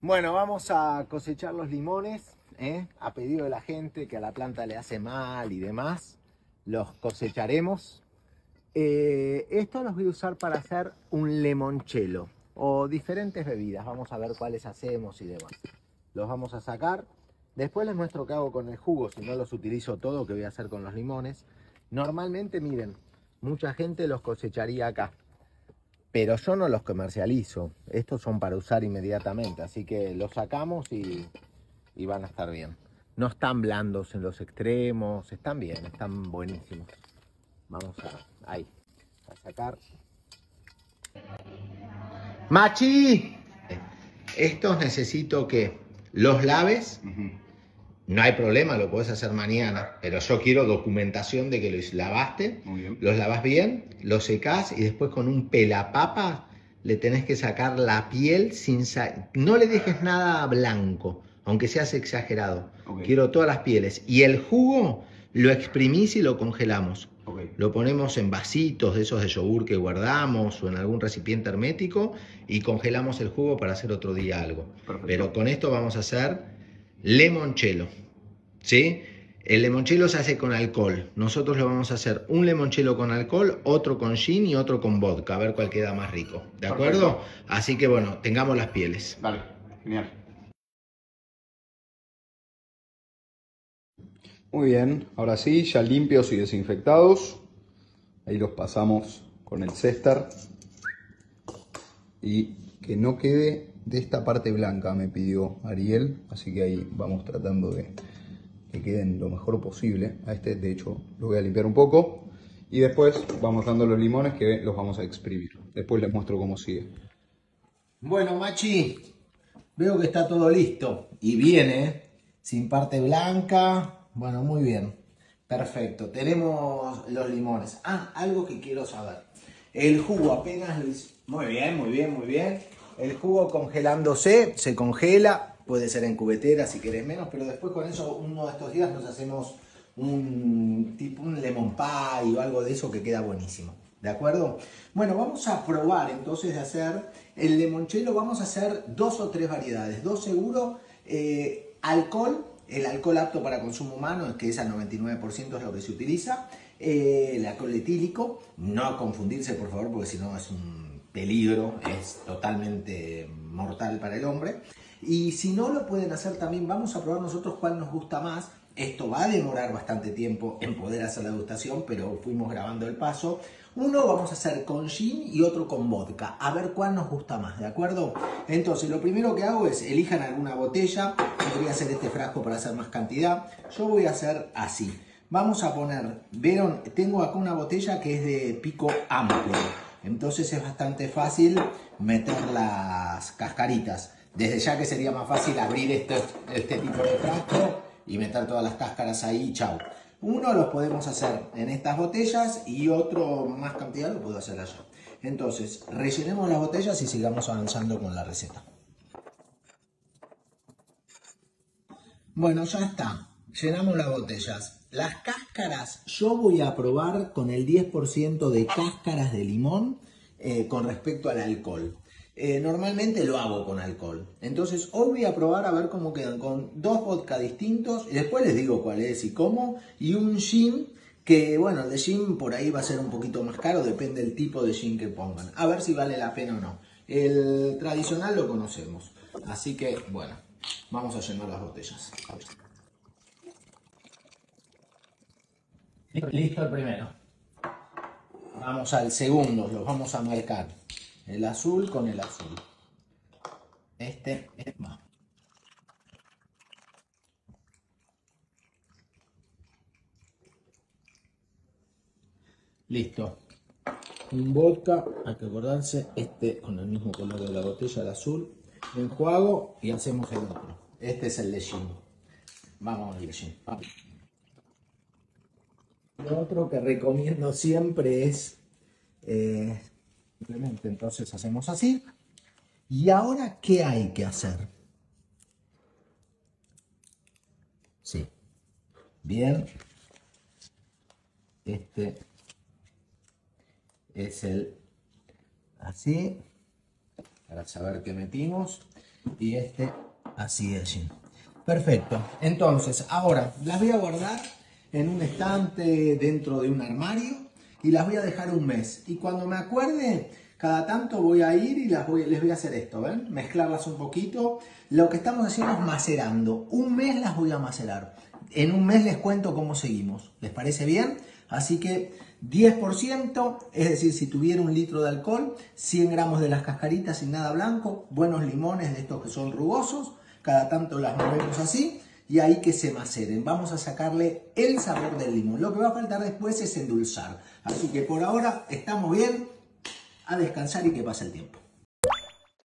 Bueno, vamos a cosechar los limones, a pedido de la gente que a la planta le hace mal y demás. Los cosecharemos. Esto los voy a usar para hacer un limoncello o diferentes bebidas. Vamos a ver cuáles hacemos y demás. Los vamos a sacar. Después les muestro qué hago con el jugo, si no los utilizo todo, qué voy a hacer con los limones. Normalmente, miren, mucha gente los cosecharía acá. Pero yo no los comercializo, estos son para usar inmediatamente, así que los sacamos y van a estar bien. No están blandos en los extremos, están bien, están buenísimos. Vamos a sacar. ¡Machi! Estos necesito que los laves. No hay problema, lo podés hacer mañana, pero yo quiero documentación de que los lavaste, los lavas bien, los secás y después con un pelapapa le tenés que sacar la piel no le dejes nada blanco, aunque seas exagerado. Quiero todas las pieles. Y el jugo lo exprimís y lo congelamos. Lo ponemos en vasitos de esos de yogur que guardamos o en algún recipiente hermético y congelamos el jugo para hacer otro día algo. Perfecto. Pero con esto vamos a hacer limoncello, ¿sí? El limoncello se hace con alcohol. Nosotros lo vamos a hacer un limoncello con alcohol, otro con gin y otro con vodka, a ver cuál queda más rico. ¿De acuerdo? Perfecto. Así que bueno, tengamos las pieles. Dale, genial. Muy bien, ahora sí, ya limpios y desinfectados. Ahí los pasamos con el cestar. Y que no quede de esta parte blanca, me pidió Ariel. Así que ahí vamos tratando de que queden lo mejor posible. A este, de hecho, lo voy a limpiar un poco. Y después vamos dando los limones que los vamos a exprimir. Después les muestro cómo sigue. Bueno, Machi, veo que está todo listo. Y viene, sin parte blanca. Bueno, muy bien. Perfecto. Tenemos los limones. Ah, algo que quiero saber. El jugo apenas lo hice. Muy bien, muy bien, muy bien. El jugo congelándose, se congela. Puede ser en cubetera si querés menos, pero después con eso uno de estos días nos hacemos un lemon pie o algo de eso que queda buenísimo. ¿De acuerdo? Bueno, vamos a probar entonces de hacer el limoncello. Vamos a hacer 2 o 3 variedades. 2 seguro. Alcohol, el alcohol apto para consumo humano, que es al 99% es lo que se utiliza. El alcohol etílico, no confundirse por favor, porque si no es un peligro, es totalmente mortal para el hombre. Y si no lo pueden hacer también, vamos a probar nosotros cuál nos gusta más. Esto va a demorar bastante tiempo en poder hacer la degustación, pero fuimos grabando el paso. Uno vamos a hacer con gin y otro con vodka, a ver cuál nos gusta más, ¿de acuerdo? Entonces, lo primero que hago es, elijan alguna botella. Yo voy a hacer este frasco para hacer más cantidad. Yo voy a hacer así. Vamos a poner, ¿vieron? Tengo acá una botella que es de pico amplio. Entonces es bastante fácil meter las cascaritas. Desde ya que sería más fácil abrir este tipo de frasco y meter todas las cáscaras ahí, chau. Uno los podemos hacer en estas botellas y otro más cantidad lo puedo hacer allá. Entonces, rellenemos las botellas y sigamos avanzando con la receta. Bueno, ya está. Llenamos las botellas. Las cáscaras, yo voy a probar con el 10% de cáscaras de limón con respecto al alcohol. Normalmente lo hago con alcohol. Entonces hoy voy a probar a ver cómo quedan con 2 vodka distintos. Y después les digo cuál es y cómo. Y un gin que, bueno, el de gin por ahí va a ser un poquito más caro. Depende del tipo de gin que pongan. A ver si vale la pena o no. El tradicional lo conocemos. Así que, bueno, vamos a llenar las botellas. Listo el primero. Vamos al segundo, los vamos a marcar. El azul con el azul. Este va. Listo. Un vodka, hay que acordarse, este con el mismo color de la botella, el azul. Enjuago y hacemos el otro. Este es el de gin. Vamos al gin. Vamos. Lo otro que recomiendo siempre es simplemente entonces hacemos así. ¿Y ahora qué hay que hacer? Sí. Bien. Este es el así. Para saber qué metimos. y este así de allí. Perfecto. Entonces, ahora las voy a guardar en un estante dentro de un armario y las voy a dejar un mes. Y cuando me acuerde, cada tanto voy a ir y les voy a hacer esto, ¿ven? Mezclarlas un poquito. Lo que estamos haciendo es macerando. Un mes las voy a macerar. En un mes les cuento cómo seguimos. ¿Les parece bien? Así que 10%, es decir, si tuviera 1 litro de alcohol, 100 gramos de las cascaritas sin nada blanco, buenos limones de estos que son rugosos, cada tanto las movemos así y ahí que se maceren. Vamos a sacarle el sabor del limón. Lo que va a faltar después es endulzar. Así que por ahora estamos bien, a descansar y que pase el tiempo.